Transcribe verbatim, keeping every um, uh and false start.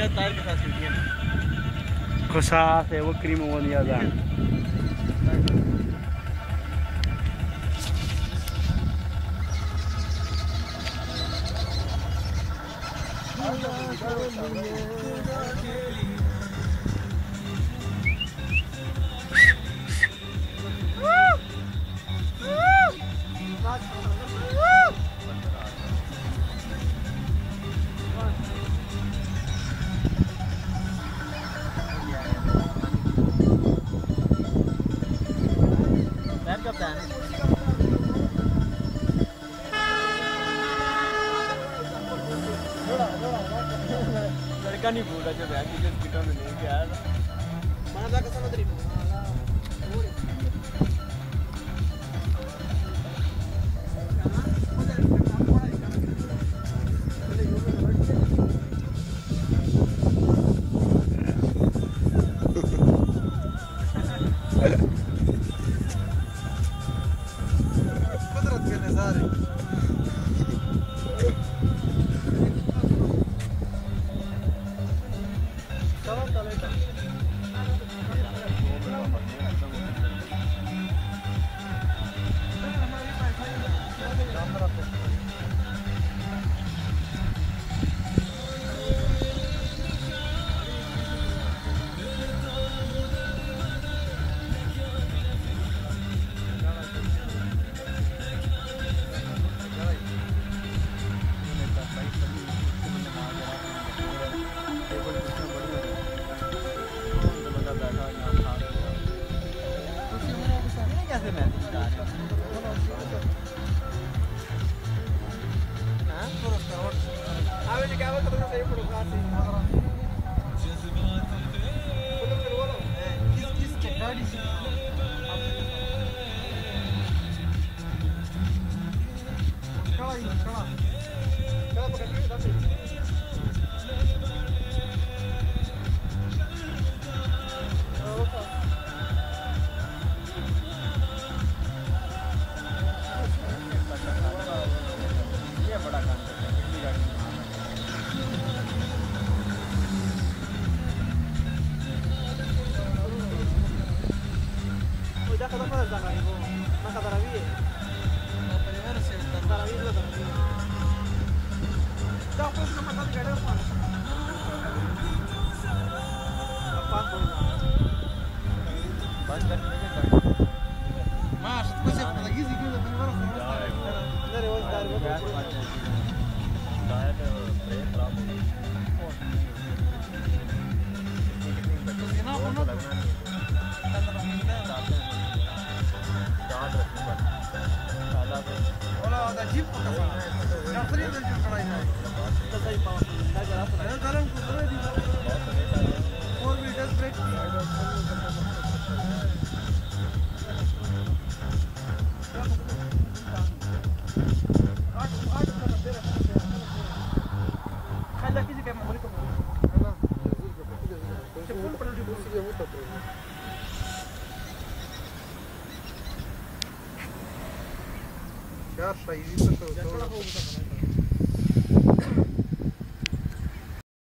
क्या टायर के साथ सीटी है खुशास है वो क्रीम वो नहीं आता लड़का नहीं भूल रहा जो बैग की स्पीडों में लेके आया था मां का समुद्री कुदरत के नजारे कैसे मैसेज कर रहे हां आवे जी क्या बोलते हो सही फोटो खाते किस किस के गाड़ी से कड़ा ही कड़ा कड़ा पकड़ के दाते ya quedó para el Tanaribo, más Cataraví. No, primero sí, el Tanaraví lo también. Ya fue una matada de galera para. Apa pun. Bas कर लेंगे गाड़ी. मार, कुछ लगी सी क्यों तो बार फोन अरे वो दार वो टायर ब्रेक खराब हो गई. कितनी ना फोन लगना नहीं. ولا هذا جيب قطعة يا فريق الجيب قراينا ده زي ما ده جرى انا كلام كبير فور ميتر بريك خليك كده كمان مولك انا شوفوا para el bolsillo mucho यार सही भी तो